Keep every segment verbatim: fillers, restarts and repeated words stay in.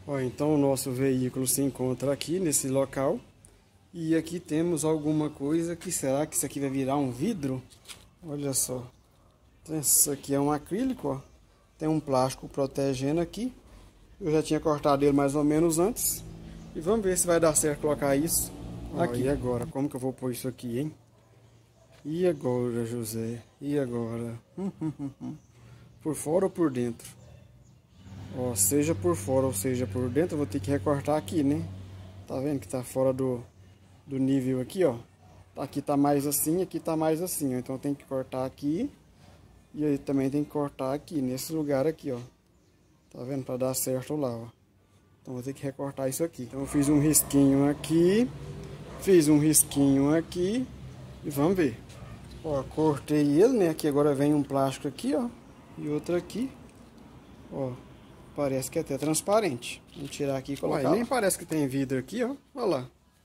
Ó, então o nosso veículo se encontra aqui nesse local. E aqui temos alguma coisa que será que isso aqui vai virar um vidro? Olha só. Isso aqui é um acrílico, ó. Tem um plástico protegendo aqui. Eu já tinha cortado ele mais ou menos antes. E vamos ver se vai dar certo colocar isso aqui. Ó, e agora? Como que eu vou pôr isso aqui, hein? E agora, José? E agora? Por fora ou por dentro? Ó, seja por fora ou seja por dentro, eu vou ter que recortar aqui, né? Tá vendo que tá fora do, do nível aqui, ó. Aqui tá mais assim, aqui tá mais assim, ó. Então tem que cortar aqui. E aí também tem que cortar aqui, nesse lugar aqui, ó. Tá vendo? Pra dar certo lá, ó. Então vou ter que recortar isso aqui. Então eu fiz um risquinho aqui. Fiz um risquinho aqui. E vamos ver. Ó, cortei ele, né? Aqui agora vem um plástico aqui, ó. E outro aqui. Ó. Parece que é até transparente. Vamos tirar aqui e colocar. Ué, nem parece que tem vidro aqui, ó. Olha lá.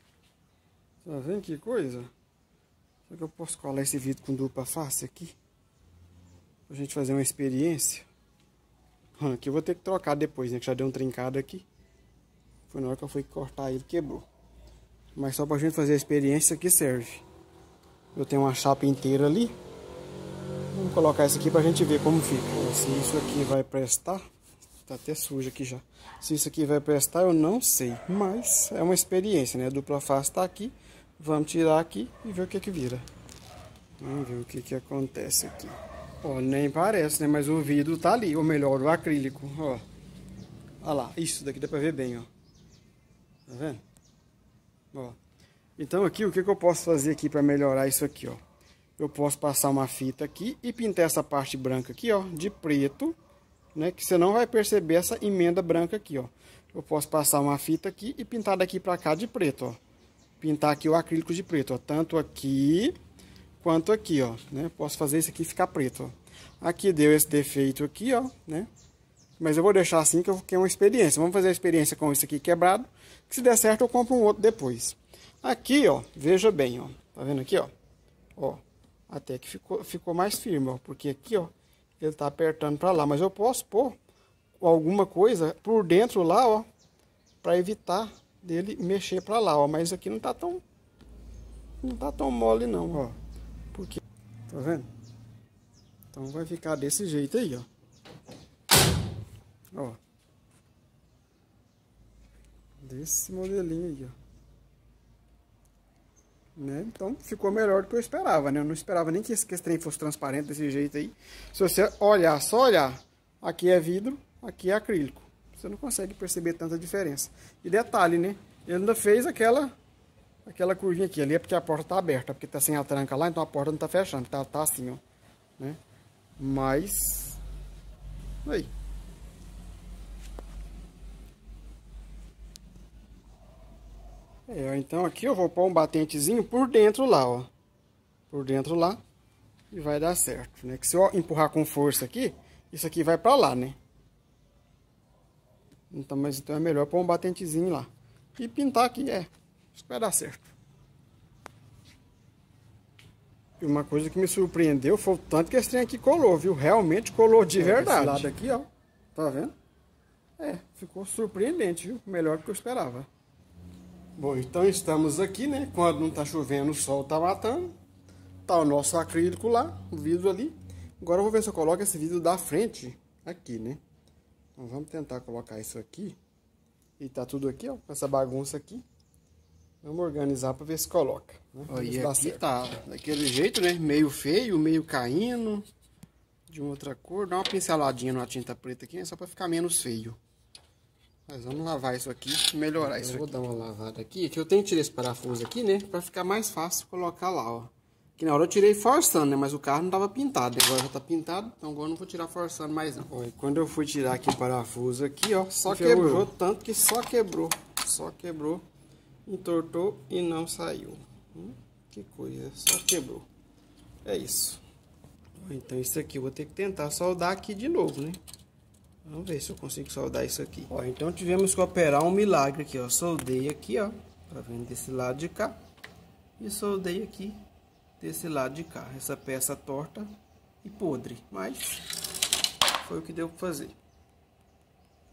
Tá vendo que coisa? Será que eu posso colar esse vidro com dupla face aqui? Pra gente fazer uma experiência. Aqui eu vou ter que trocar depois, né? Que já deu um trincado aqui. Foi na hora que eu fui cortar ele, quebrou. Mas só pra gente fazer a experiência, isso aqui serve. Eu tenho uma chapa inteira ali. Vamos colocar isso aqui pra gente ver como fica. Se isso aqui vai prestar. Tá até sujo aqui já. Se isso aqui vai prestar, eu não sei. Mas é uma experiência, né? A dupla face tá aqui. Vamos tirar aqui e ver o que que vira. Vamos ver o que que acontece aqui. Ó, nem parece, né? Mas o vidro tá ali. Ou melhor, o acrílico. Ó. Olha lá. Isso daqui dá pra ver bem, ó. Tá vendo? Ó. Então aqui, o que que eu posso fazer aqui pra melhorar isso aqui, ó? Eu posso passar uma fita aqui e pintar essa parte branca aqui, ó, de preto. Né, que você não vai perceber essa emenda branca aqui, ó. Eu posso passar uma fita aqui e pintar daqui pra cá de preto, ó. Pintar aqui o acrílico de preto, ó. Tanto aqui quanto aqui, ó. Né? Posso fazer isso aqui ficar preto, ó. Aqui deu esse defeito aqui, ó. Né? Mas eu vou deixar assim que eu quero uma experiência. Vamos fazer a experiência com isso aqui quebrado. Que se der certo eu compro um outro depois. Aqui, ó. Veja bem, ó. Tá vendo aqui, ó? Ó. Até que ficou, ficou mais firme, ó. Porque aqui, ó. Ele tá apertando para lá, mas eu posso pôr alguma coisa por dentro lá, ó, para evitar dele mexer para lá, ó, mas aqui não tá tão não tá tão mole não, ó. Porque tá vendo? Então vai ficar desse jeito aí, ó. Ó. Desse modelinho aí, ó. Né? Então ficou melhor do que eu esperava, né? Eu não esperava nem que esse, que esse trem fosse transparente desse jeito aí. Se você olhar, só olhar, aqui é vidro, aqui é acrílico. Você não consegue perceber tanta diferença. E detalhe, né? Ele ainda fez aquela aquela curvinha aqui. Ali é porque a porta tá aberta, porque tá sem a tranca lá, então a porta não tá fechando. Tá, tá assim, ó. Né? Mas... aí. É, então aqui eu vou pôr um batentezinho por dentro lá, ó. Por dentro lá. E vai dar certo, né? Que se eu empurrar com força aqui, isso aqui vai pra lá, né? Então, mas então é melhor pôr um batentezinho lá. E pintar aqui, é. Isso vai dar certo. E uma coisa que me surpreendeu foi o tanto que esse trem aqui colou, viu? Realmente colou de verdade. Esse lado aqui, ó. Tá vendo? É, ficou surpreendente, viu? Melhor do que eu esperava. Bom, então estamos aqui, né? Quando não tá chovendo, o sol tá matando. Tá o nosso acrílico lá, o vidro ali. Agora eu vou ver se eu coloco esse vidro da frente aqui, né? Então vamos tentar colocar isso aqui. E tá tudo aqui, ó, com essa bagunça aqui. Vamos organizar pra ver se coloca. Né? Ó, e aqui tá daquele jeito, né? Meio feio, meio caindo. De uma outra cor. Dá uma pinceladinha na tinta preta aqui, né? Só pra ficar menos feio. Mas vamos lavar isso aqui e melhorar isso aqui. Eu vou dar uma lavada aqui, que eu tenho que tirar esse parafuso aqui, né? Pra ficar mais fácil colocar lá, ó. Que na hora eu tirei forçando, né? Mas o carro não tava pintado. Agora já tá pintado, então agora eu não vou tirar forçando mais não. Ó, e quando eu fui tirar aqui o parafuso aqui, ó, só quebrou. Tanto que só quebrou. Só quebrou, entortou e não saiu. Hum, que coisa, só quebrou. É isso. Ó, então isso aqui eu vou ter que tentar soldar aqui de novo, né? Vamos ver se eu consigo soldar isso aqui. Ó, então tivemos que operar um milagre aqui, ó. Soldei aqui, ó. Tá vendo desse lado de cá. E soldei aqui desse lado de cá. Essa peça torta e podre. Mas foi o que deu pra fazer.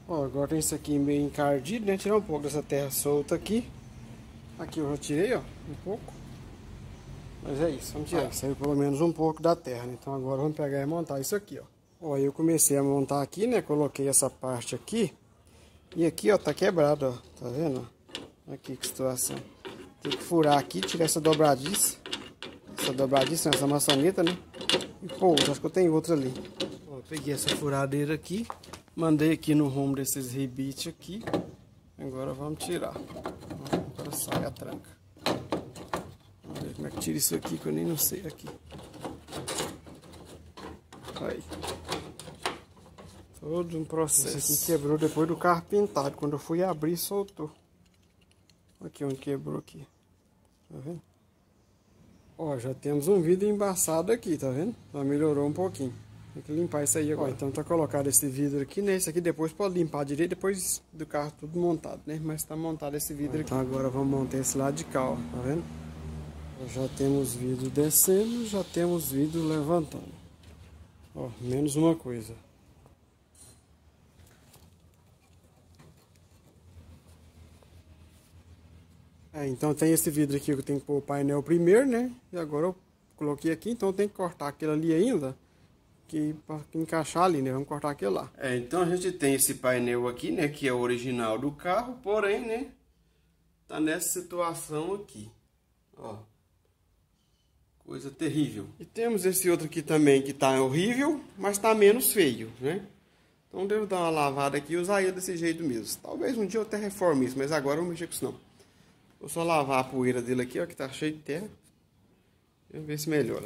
Ó, agora tem isso aqui meio encardido, né? Tirar um pouco dessa terra solta aqui. Aqui eu já tirei, ó, um pouco. Mas é isso, vamos tirar. Ah, saiu pelo menos um pouco da terra, né? Então agora vamos pegar e montar isso aqui, ó. Ó, eu comecei a montar aqui, né? Coloquei essa parte aqui. E aqui, ó, tá quebrado, ó. Tá vendo? Aqui que situação. Tem que furar aqui, tirar essa dobradiça. Essa dobradiça, essa maçaneta, né? E pô, acho que eu tenho outra ali. Ó, peguei essa furadeira aqui. Mandei aqui no rumo desses rebites aqui. Agora vamos tirar. Agora sai a tranca. Vamos ver como é que tira isso aqui, que eu nem não sei aqui. Aí. Todo um processo. Esse aqui quebrou depois do carro pintado. Quando eu fui abrir, soltou. Aqui onde quebrou aqui. Tá vendo? Ó, já temos um vidro embaçado aqui, tá vendo? Já melhorou um pouquinho. Tem que limpar isso aí agora. Ó, então tá colocado esse vidro aqui, né? Esse aqui depois pode limpar direito, depois do carro tudo montado, né? Mas tá montado esse vidro aqui. Então agora vamos montar esse lado de cá, ó. Tá vendo? Já temos vidro descendo, já temos vidro levantando. Ó, menos uma coisa. É, então tem esse vidro aqui que eu tenho que pôr o painel primeiro, né? E agora eu coloquei aqui, então eu tenho que cortar aquele ali ainda. Que para encaixar ali, né? Vamos cortar aquele lá. É, então a gente tem esse painel aqui, né? Que é o original do carro, porém, né? Tá nessa situação aqui. Ó. Coisa terrível. E temos esse outro aqui também que tá horrível, mas tá menos feio, né? Então devo dar uma lavada aqui e usar ele desse jeito mesmo. Talvez um dia eu até reforme isso, mas agora eu não mexer com isso não. Vou só lavar a poeira dele aqui, ó, que tá cheio de terra. Vamos ver se melhora.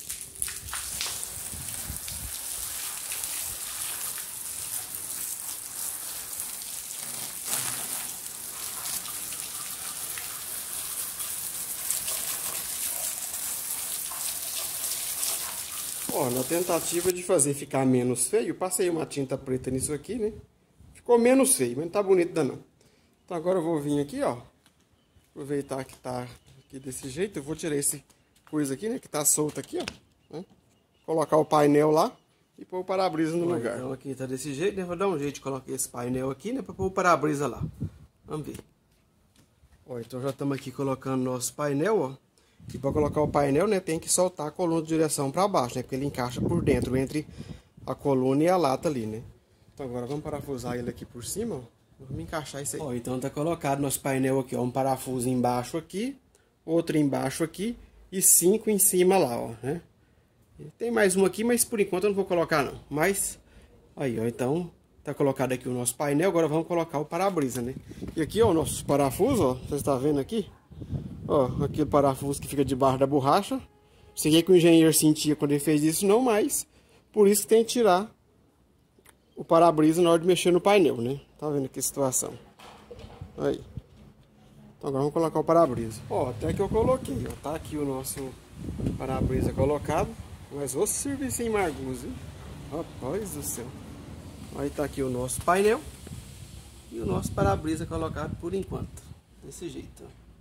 Ó, na tentativa de fazer ficar menos feio, passei uma tinta preta nisso aqui, né? Ficou menos feio, mas não tá bonito ainda não. Então agora eu vou vir aqui, ó. Aproveitar que tá aqui desse jeito, eu vou tirar esse coisa aqui, né? Que tá solto aqui, ó. Né? Colocar o painel lá e pôr o para-brisa no Olha, lugar. Então aqui tá desse jeito, né? Vou dar um jeito de colocar esse painel aqui, né? Pra pôr o para-brisa lá. Vamos ver. Ó, então já estamos aqui colocando nosso painel, ó. E para colocar o painel, né? Tem que soltar a coluna de direção para baixo, né? Porque ele encaixa por dentro, entre a coluna e a lata ali, né? Então agora vamos parafusar ele aqui por cima, ó. Vamos encaixar isso aí. Ó, então tá colocado nosso painel aqui, ó. Um parafuso embaixo aqui, outro embaixo aqui e cinco em cima lá, ó, né? E tem mais um aqui, mas por enquanto eu não vou colocar não. Mas, aí, ó, então tá colocado aqui o nosso painel. Agora vamos colocar o para-brisa, né? E aqui, ó, o nosso parafuso, ó. Você está vendo aqui? Ó, aquele parafuso que fica debaixo da borracha. Isso aqui é que o engenheiro sentia quando ele fez isso, não mais. Por isso que tem que tirar o para-brisa na hora de mexer no painel, né? Tá vendo que situação? Aí. Então agora vamos colocar o para-brisa. Ó, até que eu coloquei, ó. Tá aqui o nosso para-brisa colocado. Mas o serviço em Margusa, hein? Rapaz do céu. Aí tá aqui o nosso painel. E o nosso para-brisa colocado por enquanto. Desse jeito,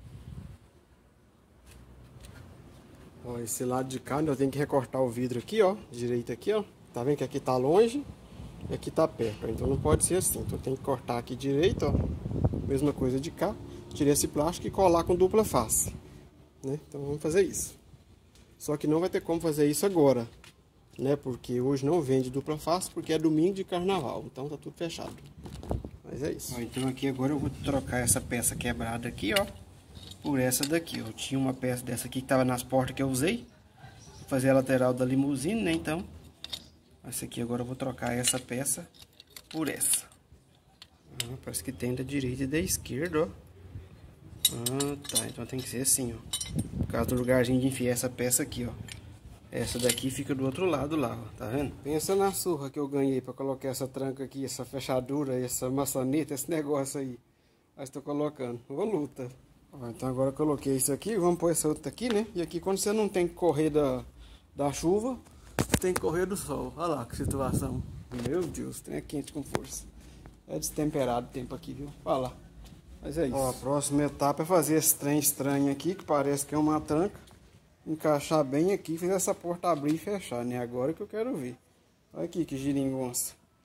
ó. Ó, esse lado de cá, né, eu tenho que recortar o vidro aqui, ó. Direito aqui, ó. Tá vendo que aqui tá longe e aqui tá perto, ó. Então não pode ser assim. Então tem que cortar aqui direito, ó. Mesma coisa de cá. Tirar esse plástico e colar com dupla face, né? Então vamos fazer isso. Só que não vai ter como fazer isso agora, né? Porque hoje não vende dupla face, porque é domingo de carnaval. Então tá tudo fechado. Mas é isso. Ó, então aqui agora eu vou trocar essa peça quebrada aqui, ó, por essa daqui, ó. Tinha uma peça dessa aqui que tava nas portas que eu usei. Vou fazer a lateral da limusine, né? Então, essa aqui agora eu vou trocar essa peça por essa. Ah, parece que tem da direita e da esquerda, ó. Ah, tá. Então tem que ser assim, ó. Por causa do lugarzinho de enfiar essa peça aqui, ó. Essa daqui fica do outro lado lá, ó. Tá vendo? Pensa na surra que eu ganhei pra colocar essa tranca aqui, essa fechadura, essa maçaneta, esse negócio aí. Mas tô colocando. Ô luta. Ó, então agora eu coloquei isso aqui. Vamos pôr essa outra aqui, né? E aqui quando você não tem que correr da, da chuva, tem que correr do sol. Olha lá que situação. Meu Deus, tem é quente com força. É destemperado o tempo aqui, viu? Olha lá. Mas é isso. Ó, a próxima etapa é fazer esse trem estranho aqui, que parece que é uma tranca. Encaixar bem aqui, fazer essa porta abrir e fechar, né? Agora que eu quero ver. Olha aqui que giringonça.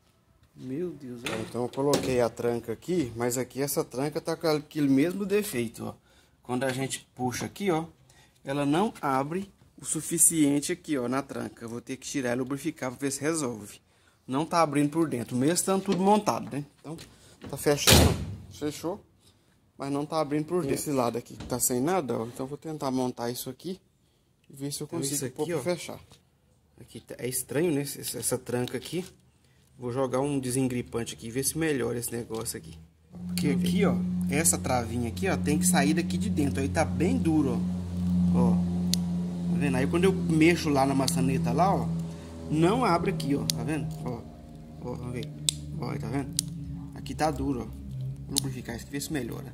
Meu Deus. Ó. Então eu coloquei a tranca aqui, mas aqui essa tranca tá com aquele mesmo defeito, ó. Quando a gente puxa aqui, ó, ela não abre o suficiente aqui, ó, na tranca. Eu vou ter que tirar e lubrificar para ver se resolve. Não tá abrindo por dentro, mesmo estando tudo montado, né? Então, tá fechando, fechou, mas não tá abrindo por dentro. Esse lado aqui tá sem nada, ó. Então vou tentar montar isso aqui e ver se eu consigo então, aqui, pôr pra fechar. Aqui é estranho, né? Essa, essa tranca aqui. Vou jogar um desengripante aqui e ver se melhora esse negócio aqui. Porque aqui, ó, essa travinha aqui, ó, tem que sair daqui de dentro. Aí tá bem duro, ó. Ó. Tá vendo? Aí quando eu mexo lá na maçaneta lá, ó, não abre aqui, ó. Tá vendo? Ó. Ó, vamos ver. Ó, tá vendo? Aqui tá duro, ó. Vou lubrificar isso aqui, ver se melhora.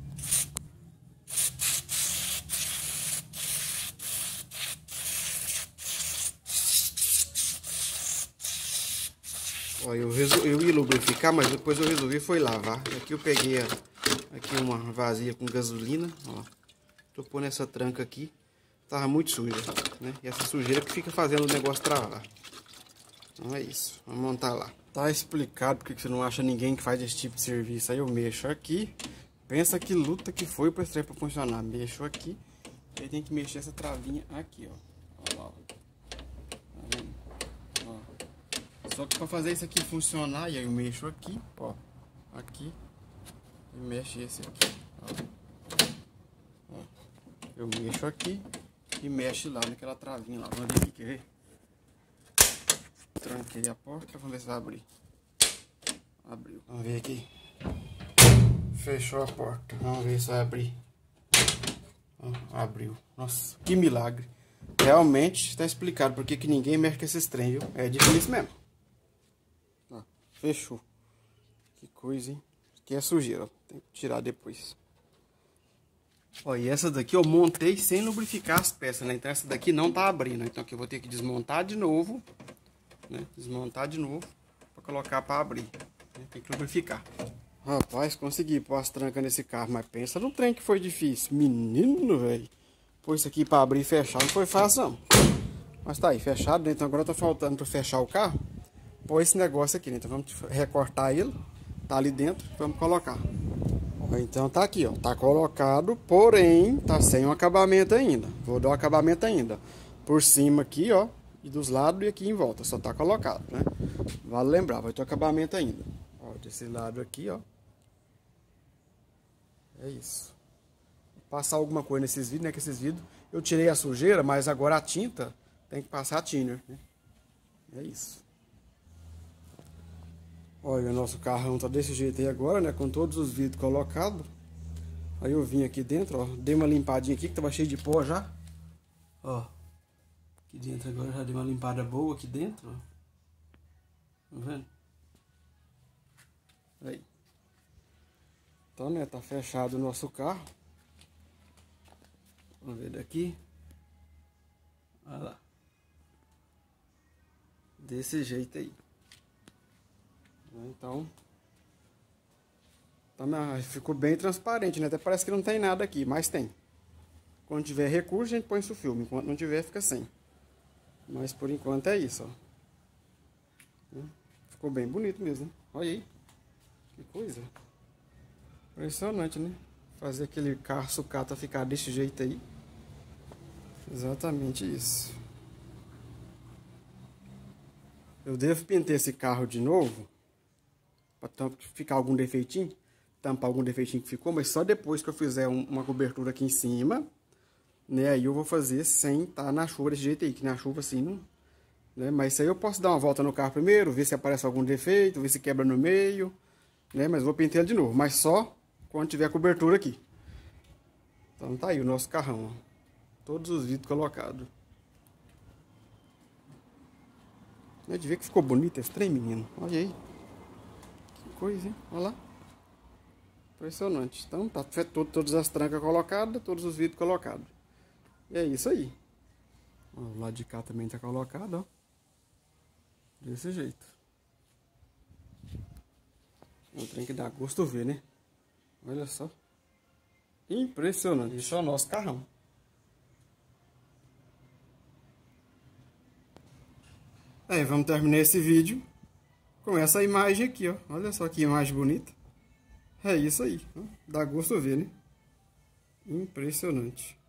Ó, eu, resol... eu ia lubrificar, mas depois eu resolvi foi lavar. Aqui eu peguei a... aqui uma vasilha com gasolina, ó. Tô pondo essa tranca aqui. Tava muito suja, né? E essa sujeira que fica fazendo o negócio travar. Então é isso, vamos montar lá. Tá explicado porque você não acha ninguém que faz esse tipo de serviço. Aí eu mexo aqui. Pensa que luta que foi pra esse trem pra funcionar. Mexo aqui. Aí tem que mexer essa travinha aqui, ó. Ó lá, ó. Tá vendo? Ó. Só que para fazer isso aqui funcionar, aí eu mexo aqui, ó, aqui, e mexo esse aqui, ó. Ó. Eu mexo aqui e mexo lá naquela travinha lá. Vamos ver aqui, quer ver? Tranquei a porta, vamos ver se vai abrir. Abriu. Vamos ver aqui. Fechou a porta, vamos ver se vai abrir. Ó, abriu. Nossa, que milagre. Realmente está explicado porque que ninguém mexe com esses trem, viu? É difícil mesmo. Ó, fechou. Que coisa, hein? Aqui é sujeira, ó. Tem que tirar depois. Ó, e essa daqui eu montei sem lubrificar as peças, né? Então essa daqui não tá abrindo. Então aqui eu vou ter que desmontar de novo, né? Desmontar de novo para colocar para abrir. Tem que lubrificar. Rapaz, consegui pôr as trancas nesse carro, mas pensa no trem que foi difícil. Menino, velho. Pôr isso aqui para abrir e fechar não foi fácil, não. Mas tá aí, fechado, né? Então agora tá faltando para fechar o carro. Pôr esse negócio aqui, né? Então vamos recortar ele. Tá ali dentro, vamos colocar. Então tá aqui, ó. Tá colocado, porém tá sem o acabamento ainda. Vou dar o acabamento ainda. Por cima aqui, ó. E dos lados e aqui em volta. Só tá colocado, né? Vale lembrar, vai ter o acabamento ainda. Ó, desse lado aqui, ó. É isso. Vou passar alguma coisa nesses vidros, né? Que esses vidros eu tirei a sujeira, mas agora a tinta tem que passar a thinner, né? É isso. Olha, o nosso carrão tá desse jeito aí agora, né? Com todos os vidros colocados. Aí eu vim aqui dentro, ó. Dei uma limpadinha aqui, que tava cheio de pó já. Ó. Aqui dentro agora já dei uma limpada boa aqui dentro, ó. Tá vendo? Aí. Então, né? Tá fechado o nosso carro. Vamos ver daqui. Olha lá. Desse jeito aí. Então, tá, ficou bem transparente, né? Até parece que não tem nada aqui, mas tem. Quando tiver recurso, a gente põe isso filme. Enquanto não tiver, fica sem. Mas por enquanto é isso, ó. Ficou bem bonito mesmo, né? Olha aí. Que coisa. Impressionante, né? Fazer aquele carro sucata ficar desse jeito aí. Exatamente isso. Eu devo pintar esse carro de novo. Para ficar algum defeitinho. Tampar algum defeitinho que ficou. Mas só depois que eu fizer um, uma cobertura aqui em cima. Né? Aí eu vou fazer sem estar na chuva desse jeito aí. Que na chuva assim não... Né? Mas isso aí eu posso dar uma volta no carro primeiro. Ver se aparece algum defeito. Ver se quebra no meio. Né? Mas vou pintar ele de novo. Mas só quando tiver a cobertura aqui. Então tá aí o nosso carrão. Ó. Todos os vidros colocados. É de ver que ficou bonito esse trem, menino. Olha aí. Que coisa, hein? Olha lá. Impressionante. Então tá todo, todas as trancas colocadas, todos os vidros colocados. E é isso aí. Ó, o lado de cá também tá colocado, ó. Desse jeito. É um trem que dá gosto ver, né? Olha só. Impressionante. Isso é o nosso carrão. É, vamos terminar esse vídeo. com essa imagem aqui, ó. Olha só que imagem bonita. É isso aí. Dá gosto ver, né? Impressionante.